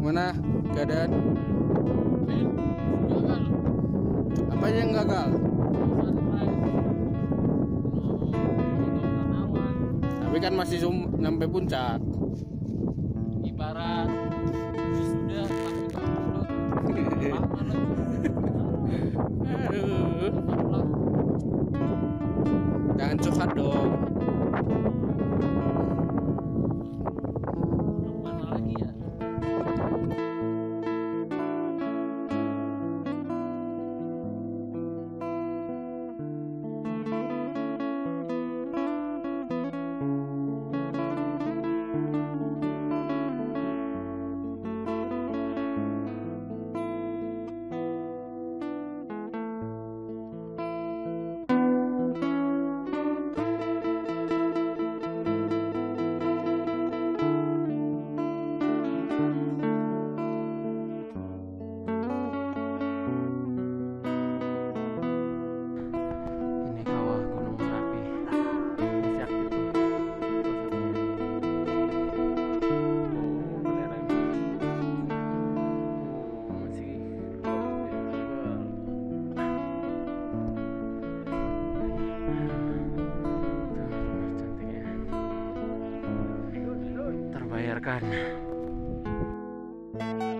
Gimana keadaan? Gagal. Apa yang gagal? Tapi kan masih sampai puncak. Ibarat sudah tapi mulut. Aduh. Jangan curhat dong. Mana lagi ya? Ini kawah Gunung Merapi. Masih aktif tuh. Oh, beneran. Oh, masih cantiknya. Terbayarkan.